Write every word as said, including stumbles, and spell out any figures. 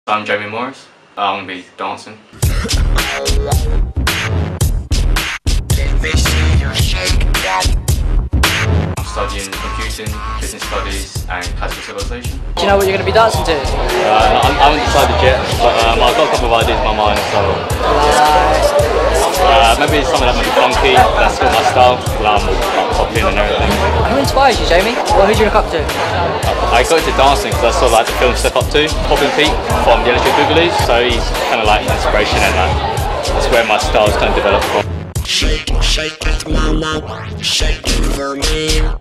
I'm Jamie Morris. I'm going to be dancing. I'm studying computing, business studies and classical civilization. Do you know what you're going to be dancing to? Uh, I haven't decided yet, but um, I've got a couple of ideas in my mind, so uh, maybe something that might be funky, that's still my style, um, popping and everything. Who inspires you, Jamie? Well, who do you look up to? I got into dancing because I saw like the film Step Up to, Popping Pete from the Electric Boogaloo, so he's kind of like inspiration, and like, that's where my style's kind of developed from. Shake, shake it, mama, shake it for me.